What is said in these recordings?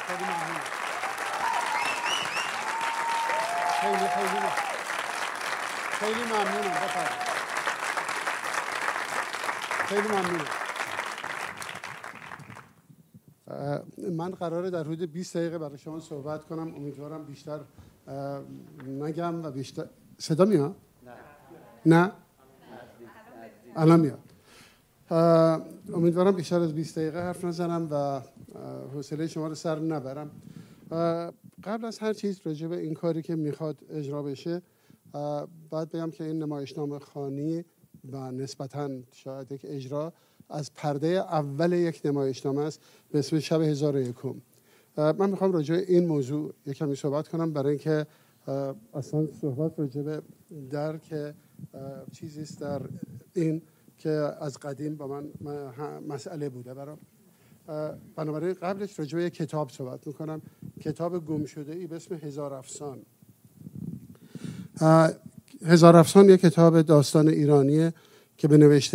خیلی ممنونم. خیلی ممنونم. بفرمایید. خیلی ممنونم. من قراره در حدود 20 دقیقه برای شما صحبت کنم. امیدوارم بیشتر نگم و بیشتر صدا میاد؟ نه؟ الان میاد. امیدوارم بیشتر از 20 دقیقه حرف نزنم و حوصله شما رو سر نبرم. قبل از هر چیز راجع به این کاری که میخواد اجرا بشه باید بگم که این نمایشنامه خوانی و نسبتاً شاید یک اجرا از پرده اول یک نمایشنامه است به اسم شب 1001. من میخوام راجع به این موضوع یک کمی صحبت کنم برای اینکه اصلا صحبت راجع به درک چیزی است در این که از قدیم با من مسئله بوده برام. بنابراین قبلش راجع به یک کتاب صحبت میکنم، کتاب گم شده ای به اسم هزار افسان. هزار افسان یک کتاب داستان ایرانیه که به نوشته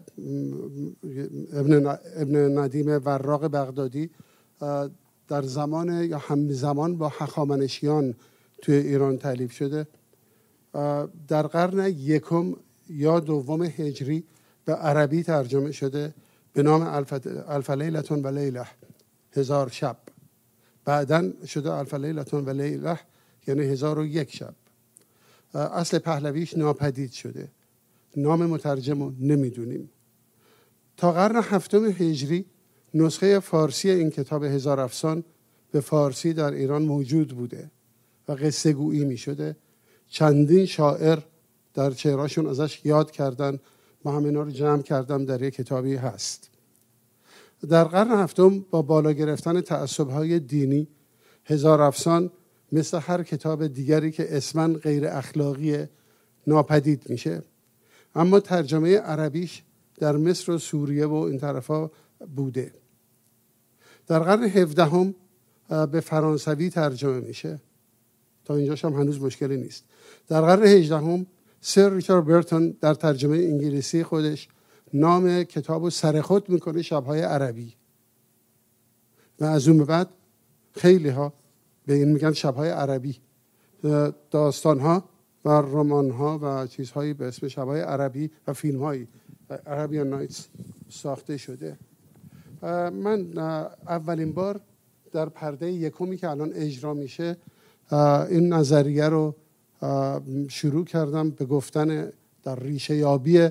ابن ندیم وراق بغدادی در زمان یا همزمان با هخامنشیان توی ایران تالیف شده. در قرن یکم یا دوم هجری به عربی ترجمه شده به نام الف لیلة و لیله، 1000 شب. بعدن شده الف لیلة و لیله یعنی 1001 شب. اصل پهلویش ناپدید شده، نام مترجم رو نمیدونیم. تا قرن هفتم هجری نسخه فارسی این کتاب هزار افسان به فارسی در ایران موجود بوده و قصه گویی می شده. چندین شاعر در شعراشون ازش یاد کردن. ما همینا رو جمع کردم در یک کتابی هست. در قرن هفتم با بالا گرفتن تعصب‌های دینی هزار افسان مثل هر کتاب دیگری که اسماً غیر اخلاقی ناپدید میشه. اما ترجمه عربیش در مصر و سوریه و این طرفا بوده. در قرن 17 به فرانسوی ترجمه میشه. تا اینجاش هم هنوز مشکلی نیست. در قرن 18 سر ریچارد برتون در ترجمه انگلیسی خودش نام کتاب رو سرخود میکنه شب‌های عربی و از اون به بعد خیلی ها به این میگن شب‌های عربی. داستان‌ها و رمان‌ها و چیزهایی به اسم شب‌های عربی و فیلم‌هایی عربیان نایتس ساخته شده. من اولین بار در پرده یکمی که الان اجرا میشه این نظریه رو شروع کردم به گفتن در ریشه یابی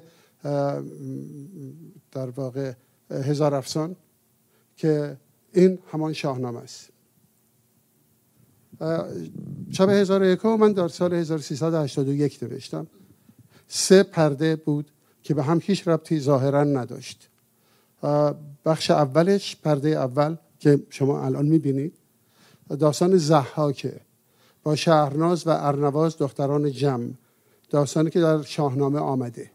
در واقع هزار افسان که این همان شاهنامه است. شب 1001 من در سال 1381 نوشتم. 3 پرده بود که به هم هیچ ربطی ظاهرا نداشت. بخش اولش، پرده اول که شما الان میبینید، داستان ضحاکه با شهرناز و ارنواز دختران جم، داستانی که در شاهنامه آمده.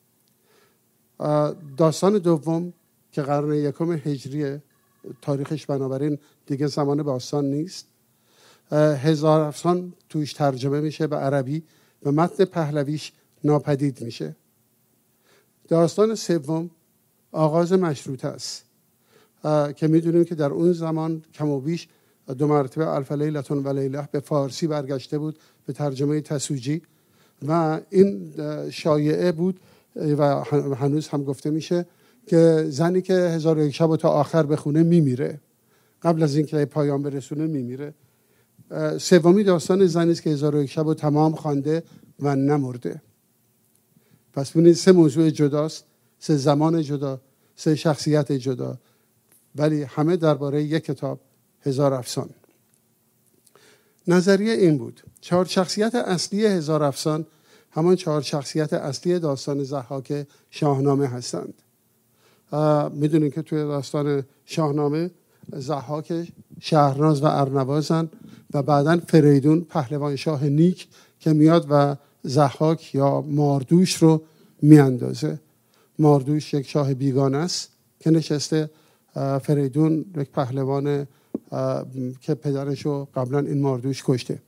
داستان دوم که قرن یکم هجریه، تاریخش بنابراین دیگه زمان باستان نیست، هزار افسان توش ترجمه میشه به عربی و متن پهلویش ناپدید میشه. داستان سوم آغاز مشروطه است که میدونیم که در اون زمان کم و بیش 2 مرتبه الف لیلة و لیله به فارسی برگشته بود به ترجمه تسوجی و این شایعه بود و هنوز هم گفته میشه که زنی که 1001 شب تا آخر بخونه میمیره، قبل از اینکه پایان برسونه میمیره. سومی داستان زنی است که 1001 شب تمام خوانده و نمرده. پس ببینید 3 موضوع جداست، 3 زمان جدا، 3 شخصیت جدا، ولی همه درباره یک کتاب هزار افسان. نظریه این بود 4 شخصیت اصلی هزار افسان همان 4 شخصیت اصلی داستان ضحاک شاهنامه هستند. میدونید که توی داستان شاهنامه ضحاک شهرناز و ارنوازن و بعداً فریدون پهلوان شاه نیک که میاد و ضحاک یا ماردوش رو میاندازه. ماردوش یک شاه بیگانه است که نشسته، فریدون یک پهلوان که پدرش رو قبلا این ماردوش کشته.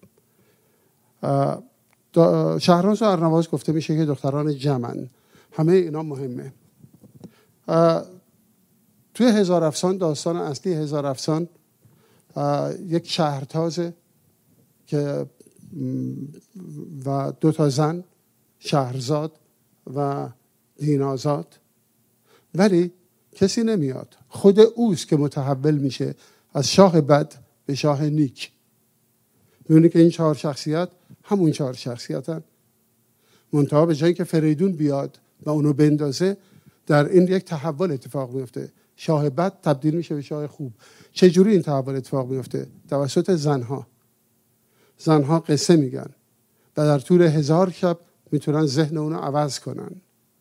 شهرناز و ارنواز گفته میشه که دختران جمن. همه اینا مهمه. توی هزار افسان، داستان اصلی هزار افسان یک شهرتازه که و 2 زن، شهرزاد و دینازاد، ولی کسی نمیاد. خود اوست که متحول میشه از شاه بد به شاه نیک. می‌بینی که این 4 شخصیت همون 4 شخصیتن، منتها به جایی که فریدون بیاد و اونو بندازه، در این یک تحول اتفاق میفته. شاه بد تبدیل میشه به شاه خوب. چجوری این تحول اتفاق میفته؟ توسط زنها قصه میگن و در طول 1000 شب میتونن ذهن اونو عوض کنن.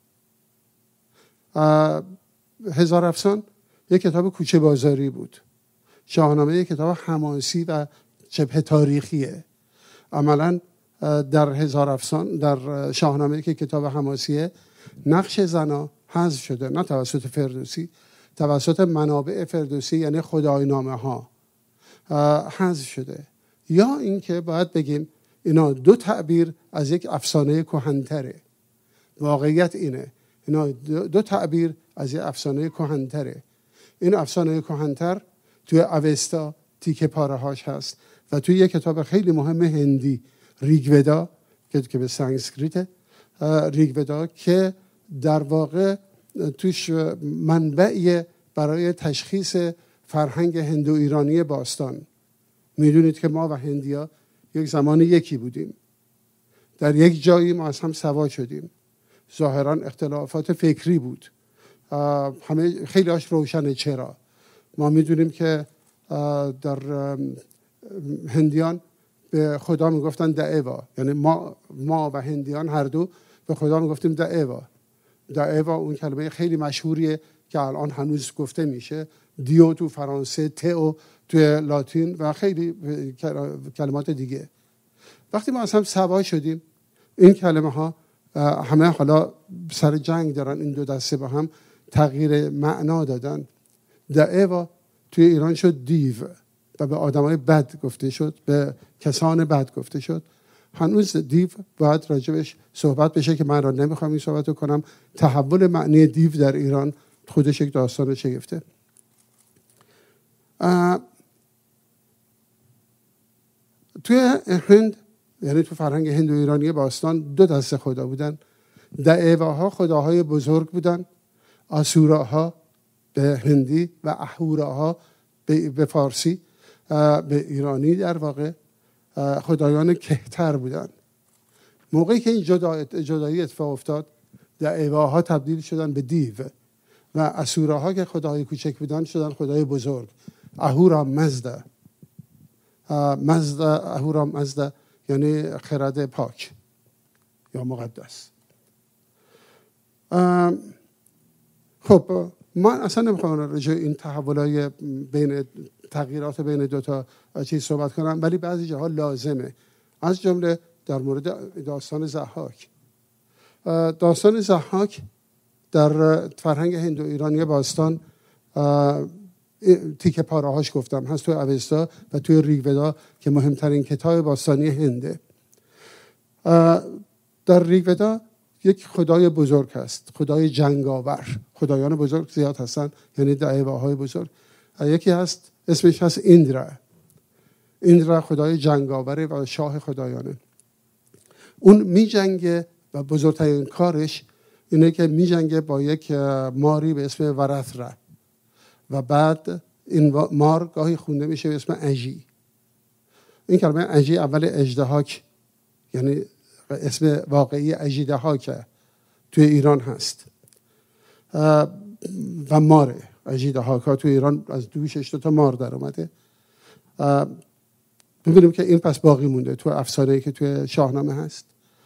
1000 افسان یک کتاب کوچه بازاری بود. شاهنامه یک کتاب حماسی و شبه تاریخیه. عملاً در 1000 افسان، در شاهنامه که کتاب حماسیه، نقش زنا حذف شده، نه توسط فردوسی، توسط منابع فردوسی یعنی خداینامه ها حذف شده. یا اینکه باید بگیم اینا 2 تعبیر از یک افسانه کهن‌تره. واقعیت اینه، اینا 2 تعبیر از یک افسانه کهن‌تره. این افسانه کهن‌تر توی اوستا تیکه پاره‌هاش هست و توی یک کتاب خیلی مهم هندی، ریگودا، که به سانسکریت، ریگودا، که در واقع توش منبعی برای تشخیص فرهنگ هندو ایرانی باستان. میدونید که ما و هندیا یک زمان یکی بودیم. در یک جایی ما از هم سوا شدیم. ظاهراً اختلافات فکری بود. همه خیلی هاش روشنه. چرا؟ ما میدونیم که در هندیان به خدا میگفتن دعوا، یعنی ما و هندیان هر دو به خدا میگفتیم دعوا. اون کلمه خیلی مشهوریه که الان هنوز گفته میشه. دیو تو فرانسه، تئو تو لاتین و خیلی کلمات دیگه. وقتی ما از هم سوا شدیم، این کلمه ها همه حالا سر جنگ دارن، این 2 دسته با هم تغییر معنا دادن. دعوا توی ایران شد دیو و به آدمای بد گفته شد، به کسان بد گفته شد. هنوز دیو باید راجبش صحبت بشه که من را نمیخوام این صحبت رو کنم. تحول معنی دیو در ایران خودش یک داستان شگفته. توی هند، یعنی تو فرهنگ هندو ایرانی باستان، 2 دسته خدا بودن. دعواها خداهای بزرگ بودن، آسوراها به هندی و اهوراها به فارسی، به ایرانی در واقع خدایان کهتر بودن. موقعی که این جدایی اتفاق افتاد، دعواها تبدیل شدن به دیو و اسوراها که خداهای کوچک بودن شدن خدای بزرگ. اهورا مزدا، اهورا مزدا یعنی خرد پاک یا مقدس. خب من اصلا نمیخوام راجع این تحولای بین تغییرات بین 2 تا چیز صحبت کنم، ولی بعضی جاها لازمه. از جمله در مورد داستان ضحاک. داستان ضحاک در فرهنگ هندو ایرانی باستان تیکه پاره‌هاش گفتم هست توی اوستا و توی ریگودا که مهمترین کتاب باستانی هنده. در ریگودا یک خدای بزرگ هست، خدای جنگاور. خدایان بزرگ زیاد هستن، یعنی دعواهای بزرگ. یکی هست اسمش هست ایندرا خدای جنگاوره و شاه خدایانه. اون می جنگه و بزرگترین کارش اینه که می جنگه با یک ماری به اسم ورثرا و بعد این مار گاهی خونده میشه به اسم اژی. این کلمه اژی اول اژدهاک، یعنی اسم واقعی اژیدهاک توی ایران هست و ماره. اژیدهاک توی ایران از دوشش 2 تا مار در اومده. ببینیم که این پس باقی مونده تو افسانه‌ای که توی شاهنامه هست.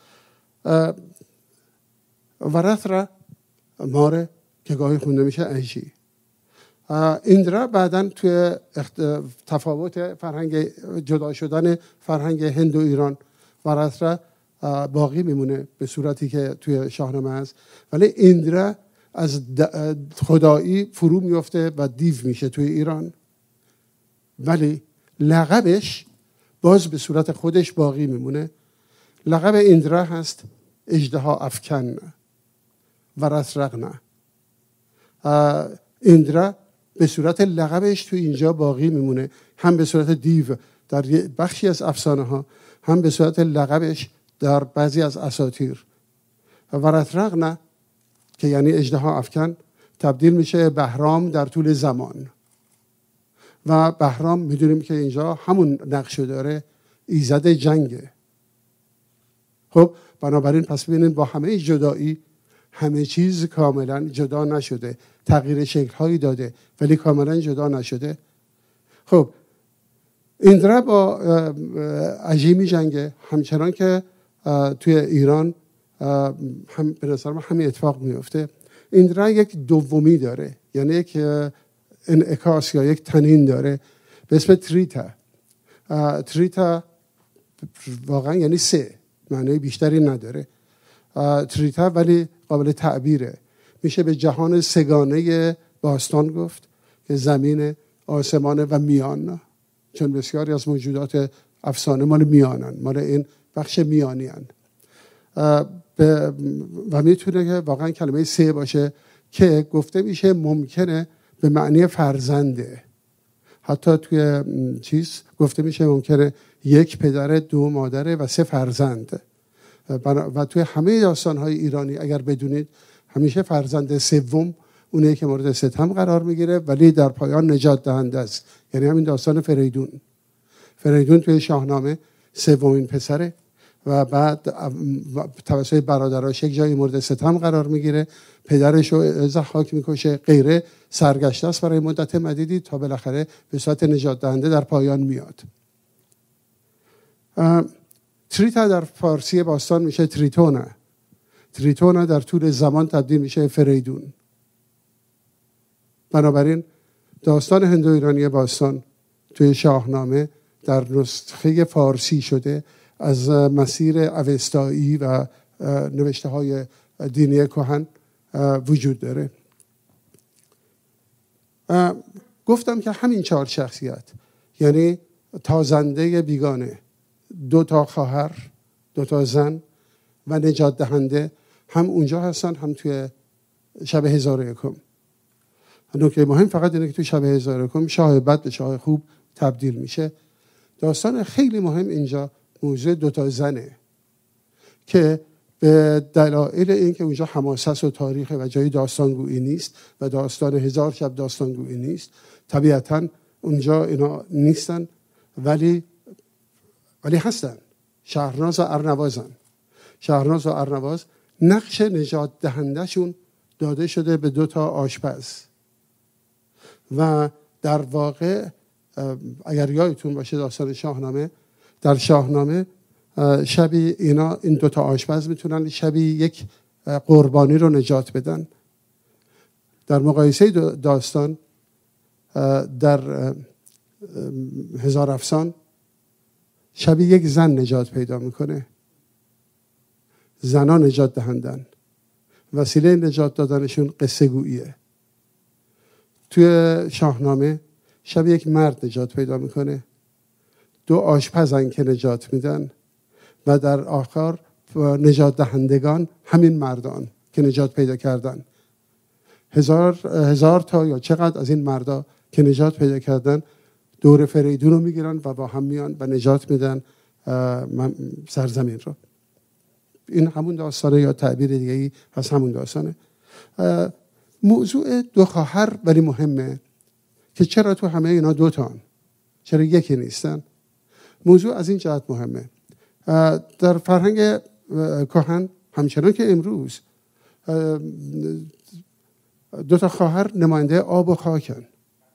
ورثرا ماره که گاهی خونده میشه اژی. ایندرا بعداً توی تفاوت فرهنگ، جدا شدن فرهنگ هند و ایران، ورثرا باقی میمونه به صورتی که توی شاهنامه هست، ولی ایندرا از خدایی فرو میفته و دیو میشه توی ایران، ولی لقبش باز به صورت خودش باقی میمونه. لقب ایندرا هست اژدها افکن ورثرغنه. ایندرا به صورت لقبش تو اینجا باقی میمونه، هم به صورت دیو در بخشی از افسانه ها، هم به صورت لقبش در بعضی از اساطیر. ورترقنه که یعنی اژدها افکن تبدیل میشه بهرام در طول زمان و بهرام میدونیم که اینجا همون نقشو داره، ایزد جنگه. خب بنابراین پس ببینید با همه جدایی همه چیز کاملا جدا نشده، تغییر شکل‌هایی داده ولی کاملا جدا نشده. خب ایندرا با اژی می‌جنگه، همچنان که توی ایران هم به نظر من همین اتفاق میفته. ایندرا یک دومی داره، یعنی یک انعکاس یا یک تنین داره به اسم تریتا. تریتا واقعا یعنی سه، معنی بیشتری نداره. تریتا ولی قابل تعبیره، میشه به جهان سگانه باستان گفت که زمین، آسمان و میان، چون بسیاری از موجودات افسانه مال میانن، مال این بخش میانی هن. و میتونه که واقعا کلمه سه باشه که گفته میشه ممکنه به معنی فرزنده. حتی توی چیز گفته میشه ممکنه یک پدر، دو مادر و سه فرزند. و توی همه داستان‌های ایرانی اگر بدونید همیشه فرزند سوم اونه که مورد ستم قرار میگیره ولی در پایان نجات دهنده است. یعنی همین داستان فریدون توی شاهنامه سومین پسره و بعد توسط برادراش یک جایی مورد ستم قرار میگیره، پدرش رو ضحاک میکشه، غیره، سرگشته است برای مدت مدیدی تا بالاخره به صورت نجات دهنده در پایان میاد. تریتا در فارسی باستان میشه تریتونه در طول زمان تبدیل میشه فریدون. بنابراین داستان هندو ایرانی باستان توی شاهنامه در نسخه فارسی شده از مسیر اوستایی و نوشته های دینی کهن وجود داره. گفتم که همین 4 شخصیت، یعنی تازنده بیگانه، 2 تا خواهر، 2 تا زن و نجات دهنده، هم اونجا هستن هم توی شب 1001. نکته مهم فقط اینه که توی شب 1001 شاه بد به شاه خوب تبدیل میشه. داستان خیلی مهم اینجا موضوع 2 تا زنه که به دلایل اینکه اونجا حماسه و تاریخ و جای داستانگویی نیست و داستان 1000 شب داستانگویی نیست، طبیعتاً اونجا اینا نیستن ولی هستن. شهرناز و ارنواز نقش نجات دهنده شون داده شده به 2 تا آشپز و در واقع اگر یادتون باشه داستان شاهنامه، در شاهنامه شبی این 2 تا آشپز میتونن شبی یک قربانی رو نجات بدن. در مقایسه داستان در 1000 افسان شبی یک زن نجات پیدا میکنه. زنان نجات دهندن، وسیله نجات دادنشون قصه گوییه. توی شاهنامه شبی یک مرد نجات پیدا میکنه، 2 آشپزن که نجات میدن و در آخر نجات دهندگان همین مردان که نجات پیدا کردن. 1000 تا یا چقدر از این مردا که نجات پیدا کردن دور فریدون رو میگیرن و با هم میان و نجات میدن سرزمین رو. این همون داستانه یا تعبیر دیگه‌ای از همون داستانه. موضوع 2 خواهر ولی مهمه که چرا تو همه اینا 2 تان، چرا یکی نیستن. موضوع از این جهت مهمه. در فرهنگ کهن همچنان که امروز 2 تا خواهر نماینده آب و خاکن.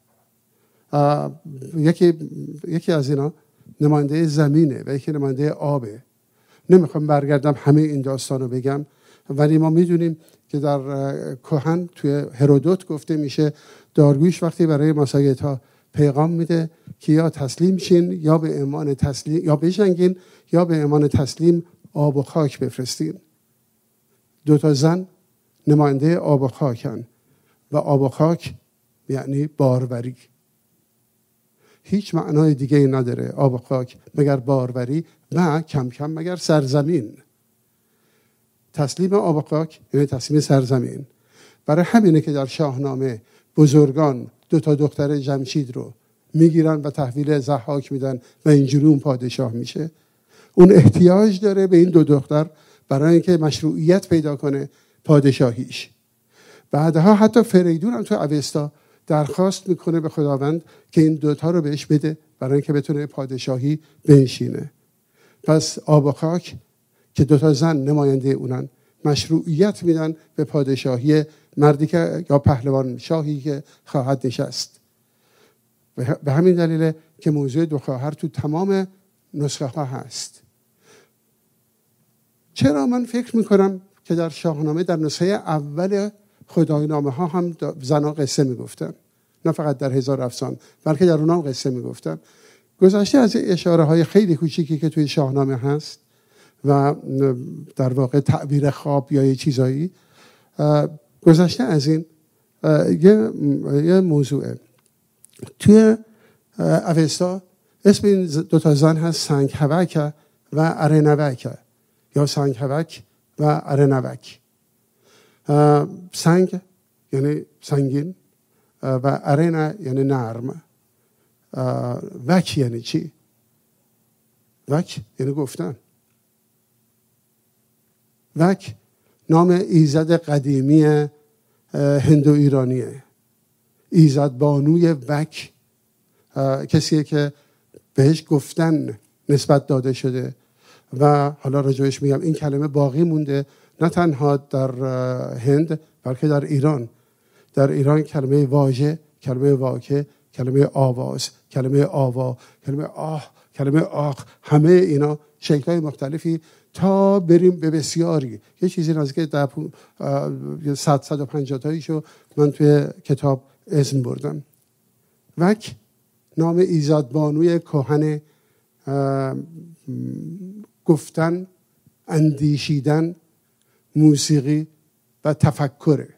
یکی از اینا نماینده زمینه و یکی نماینده آبه. نمیخوام برگردم همه این داستان رو بگم، ولی ما میدونیم که در کهن توی هرودوت گفته میشه داریوش وقتی برای ماساگتا پیغام میده که یا تسلیم شین یا به امان تسلیم، یا بجنگین یا به امان تسلیم آب و خاک بفرستین. 2 تا زن نماینده آب و خاکن و آب و خاک یعنی باروری. هیچ معنای دیگه ای نداره آب و خاک مگر باروری و کم کم مگر سرزمین. تسلیم آب و خاک یعنی تسلیم سرزمین. برای همینه که در شاهنامه بزرگان 2 تا دختر جمشید رو میگیرن و تحویل ضحاک میدن و اینجوری اون پادشاه میشه. اون احتیاج داره به این 2 دختر برای اینکه مشروعیت پیدا کنه پادشاهیش. بعدها حتی فریدون هم تو اوستا درخواست میکنه به خداوند که این 2 تا رو بهش بده برای اینکه بتونه پادشاهی بنشینه. پس آب و خاک که 2 تا زن نماینده اونن مشروعیت میدن به پادشاهی مردی که یا پهلوان شاهی که خواهد نشست. به همین دلیله که موضوع 2 خواهر تو تمام نسخه ها هست. چرا من فکر میکنم که در شاهنامه در نسخه اول خداینامه ها هم زنها قصه میگفتن، نه فقط در هزار افسان بلکه در اونها هم قصه میگفتن. گذشته از اشاره های خیلی کوچیکی که توی شاهنامه هست و در واقع تعبیر خواب یا یه چیزایی، گذشته از این یه موضوعه. توی اوستا اسم این 2 تا زن هست سنگهوک و ارنوک یا سنگهوک و ارنوک. سنگ یعنی سنگین و ارنا یعنی نرم. وک یعنی چی؟ وک یعنی گفتن. وک نام ایزد قدیمی هندو ایرانیه. ایزد بانوی وک کسیه که بهش گفتن نسبت داده شده و حالا راجعش میگم. این کلمه باقی مونده نه تنها در هند بلکه در ایران. در ایران کلمه واژه، کلمه واکه، کلمه آواز، کلمه آوا، کلمه آه، کلمه آخ، همه اینا شکل‌های مختلفی تا بریم به بسیاری. یه چیزی نزدیک 150 تاییشو من توی کتاب اسم بردم. وک نام ایزدبانوی کهن گفتن، اندیشیدن، موسیقی و تفکره.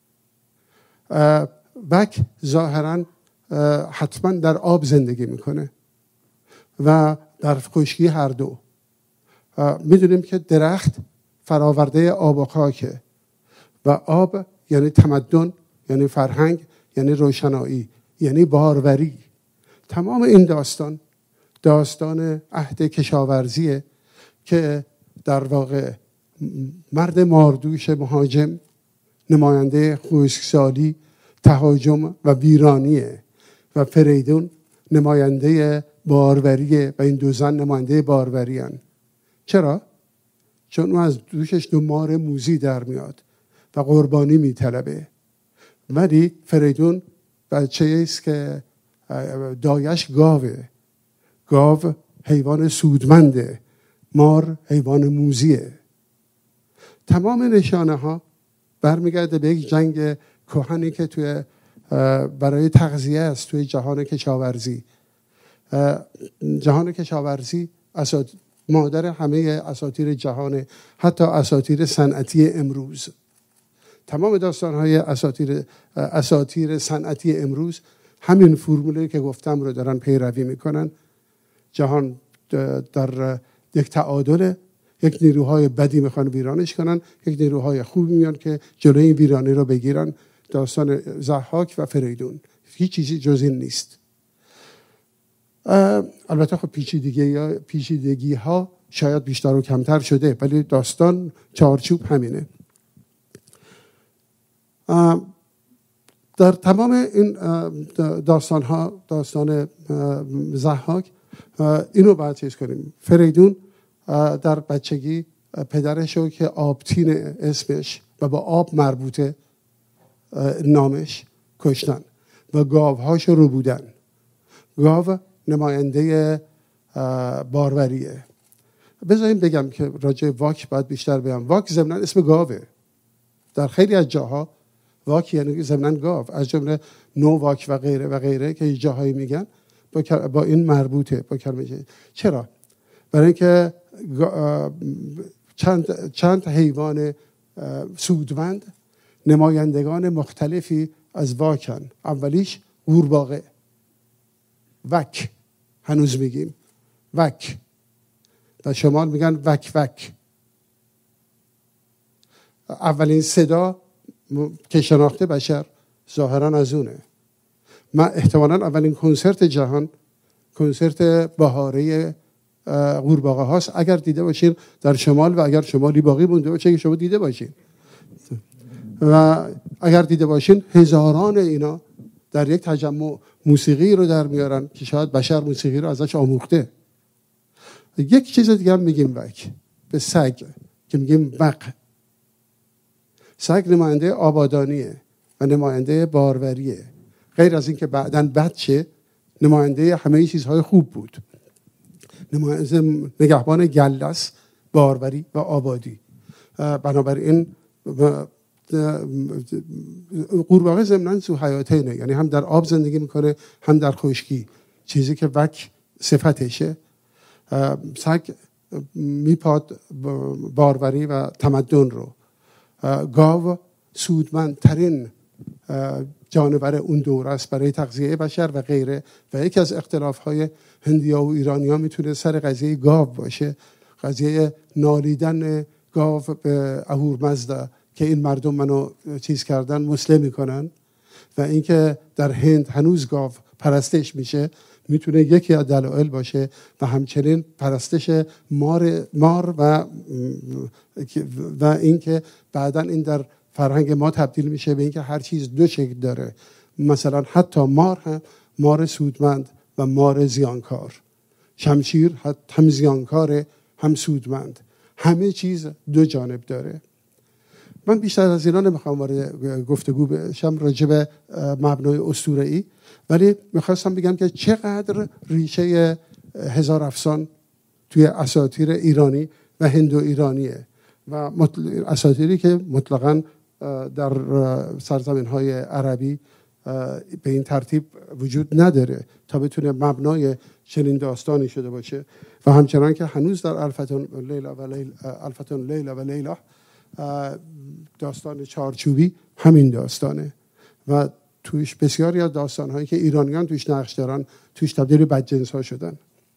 وک ظاهراً حتما در آب زندگی میکنه و در خشکی هر دو. میدونیم که درخت فراورده آب و خاکه و آب یعنی تمدن، یعنی فرهنگ، یعنی روشنایی، یعنی باروری. تمام این داستان عهد کشاورزیه که در واقع مرد ماردوش مهاجم نماینده خشکسالی، تهاجم و ویرانیه و فریدون نماینده باروریه و این 2 زن نماینده باروری هن. چرا؟ چون اون از دوشش 2 مار موذی در میاد و قربانی میطلبه، ولی فریدون بچه ایست که دایش گاوه. گاو حیوان سودمنده، مار حیوان موذیه. تمام نشانه ها برمیگرده به یک جنگ کهنی که توی برای تغذیه است توی جهان کشاورزی. جهان کشاورزی مادر همه اساطیر جهان، حتی اساطیر صنعتی امروز. تمام داستان‌های اساطیر صنعتی امروز همین فرمولی که گفتم رو دارن پیروی میکنن. جهان در یک تعادل، یک نیروهای بدی میخوان ویرانش کنن، یک نیروهای خوبی میان که جلوی این ویرانی رو بگیرن. داستان ضحاک و فریدون هیچ چیزی جز این نیست. البته خب پیچیدگی ها شاید بیشتر و کمتر شده، ولی داستان چارچوب همینه. در تمام این داستان ها، داستان ضحاک، اینو باید چیز کنیم. فریدون در بچگی پدرشو که آبتین اسمش و با آب مربوطه نامش کشتن و گاوهاشو رو بودن. گاو نماینده باروریه. بذاریم بگم که راجع واک باید بیشتر بگم. واک ضمناً اسم گاوه. در خیلی از جاها واک یعنی ضمناً گاو، از جمله نوواک و غیره و غیره که جاهایی میگن با این مربوطه با کلمه. چرا؟ برای اینکه چند حیوان سودمند نمایندگان مختلفی از واکن. اولیش قورباغه، وک، هنوز میگیم وک، در شمال میگن وک وک. اولین صدا که شناخته بشر ظاهرا از اونه. من احتمالاً اولین کنسرت جهان کنسرت بهاره قورباغه هاست. اگر دیده باشین در شمال و اگر شمالی باقی مونده باشه که شما دیده باشین و اگر دیده باشین هزاران اینا در یک تجمع موسیقی رو در میارن که شاید بشر موسیقی رو ازش آموخته. یک چیز دیگه هم میگیم وک به سگ که میگیم وق. سگ نماینده آبادانیه و نماینده باروریه. غیر از این که بعداً بد شه نماینده همه چیزهای خوب بود. نگهبان گله است، باروری و آبادی. بنابراین قورباغه ضمناً ذو حیاتینه، یعنی هم در آب زندگی میکنه هم در خشکی، چیزی که وک صفتشه. سگ میپاد باروری و تمدن رو. گاو سودمندترین جانور اون دوره است برای تغذیه بشر و غیره و یکی از اختلاف‌های هندی‌ها و ایرانی‌ها میتونه سر قضیه گاو باشه، قضیه نالیدن گاو به اهورمزد که این مردم منو چیز کردن مسلم میکنن و اینکه در هند هنوز گاو پرستش میشه میتونه یکی از دلایل باشه و همچنین پرستش مار و اینکه بعداً این در فرهنگ ما تبدیل میشه به اینکه هر چیز دو شکل داره. مثلا حتی مار هم مار سودمند و مار زیانکار. شمشیر هم زیانکاره هم سودمند. همه چیز دو جانب داره. من بیشتر از اینا نمیخوام وارد گفتگو بشم راجع به مبنای اسطوره‌ای، ولی میخواستم بگم که چقدر ریشه هزار افسان توی اساطیر ایرانی و هندو ایرانیه و اساطیری که مطلقاً در سرزمین‌های عربی به این ترتیب وجود نداره تا بتونه مبنای چنین داستانی شده باشه و همچنان که هنوز در الفتون لیلا و لیلا داستان چارچوبی همین داستانه و توش بسیاری از داستان‌هایی که ایرانیان توش نقش دارن توش تبدیل به بدجنس‌ها شدن.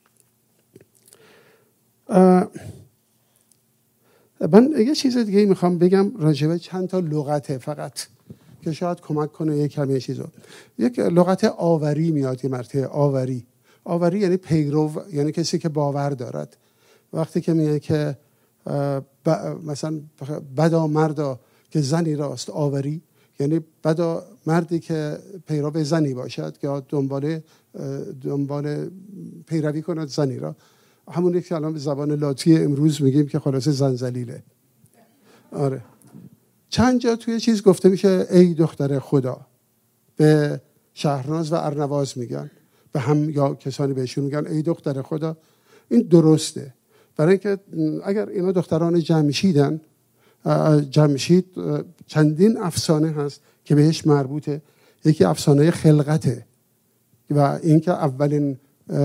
من یه چیز دیگه میخوام بگم راجع به چند تا لغت فقط که شاید کمک کنه یک کمی چیزا. یک لغت آوری میاد، یه مرتبه آوری یعنی پیرو، یعنی کسی که باور دارد. وقتی که میگه که مثلا بدا مردا که زنی راست آوری، یعنی بدا مردی که پیرو زنی باشد که دنبال پیروی کند زنی را، همونی که الان به زبان لاتی امروز میگیم که خلاصه زنزلیله. آره. چند جا توی چیز گفته میشه ای دختر خدا، به شهرناز و ارنواز میگن، به هم یا کسانی بهشون میگن ای دختر خدا. این درسته، برای اینکه اگر اینا دختران جمشیدن، جمشید چندین افسانه هست که بهش مربوطه. یکی افسانه خلقته و اینکه اولین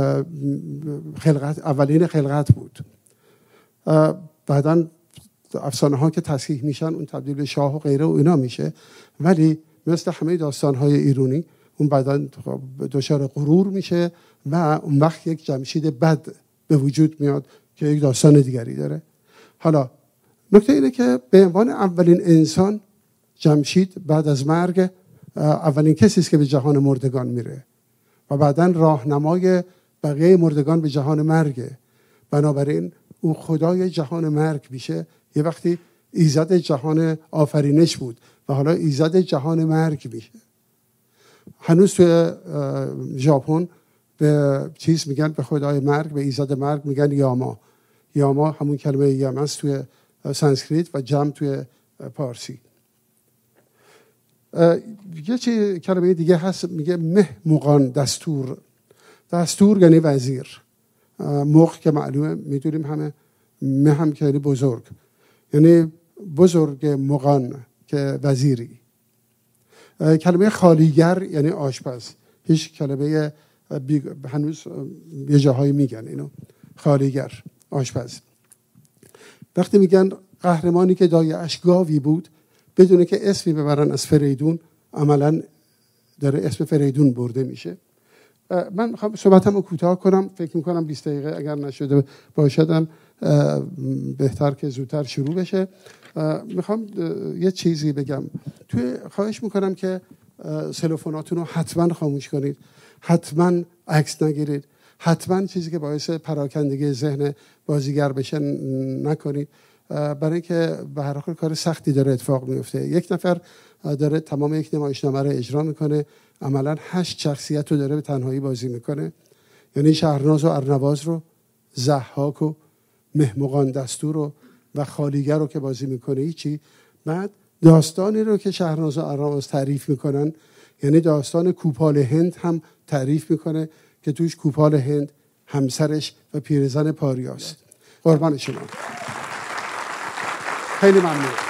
خلقت بود. بعداً افسانه ها که تصحیح میشن اون تبدیل به شاه و غیره و اینا میشه، ولی مثل همه داستان های ایرانی اون بعداً دچار غرور میشه و اون وقت یک جمشید بد به وجود میاد که یک داستان دیگری داره. حالا نکته اینه که به عنوان اولین انسان جمشید بعد از مرگ اولین کسی است که به جهان مردگان میره و بعداً راهنمای بقیه مردگان به جهان مرگه. بنابراین او خدای جهان مرگ میشه. یه وقتی ایزد جهان آفرینش بود و حالا ایزد جهان مرگ میشه. هنوز توی ژاپن به چیز میگن، به خدای مرگ، به ایزد مرگ میگن یاما. یاما همون کلمه یم است توی سانسکریت و جم توی پارسی. یه کلمه دیگه هست میگه مه مغان دستور. دستور یعنی وزیر. مغ که معلومه میدونیم همه، مه هم که یعنی بزرگ، یعنی بزرگ مغان که وزیری. کلمه خالیگر یعنی آشپز. هیچ کلمه هنوز یه جاهایی میگن اینو، خالیگر، آشپز. وقتی میگن قهرمانی که دایه‌اش گاوی بود، بدونه که اسمی ببرن از فریدون، عملاً داره اسم فریدون برده میشه. من میخوام صحبتمو کوتاه کنم، فکر میکنم 20 دقیقه اگر نشده باشدم بهتر که زودتر شروع بشه. میخوام یه چیزی بگم. خواهش میکنم که سلوفوناتون رو حتما خاموش کنید، حتما عکس نگیرید، حتما چیزی که باعث پراکندگی ذهن بازیگر بشه نکنید، برای اینکه به هر حال کار سختی داره اتفاق میفته. یک نفر داره تمام یک نمایشنامه رو اجرا میکنه، عملا 8 شخصیت رو داره به تنهایی بازی میکنه، یعنی شهرناز و ارنواز رو، ضحاک و مهمقان دستور و خالیگر رو که بازی میکنه هیچی. بعد داستانی رو که شهرناز و ارنواز تعریف میکنن، یعنی داستان کوپال هند هم تعریف میکنه که توش کوپال هند همسرش و پیرزن پاریاست. قربان شما، خیلی ممنون.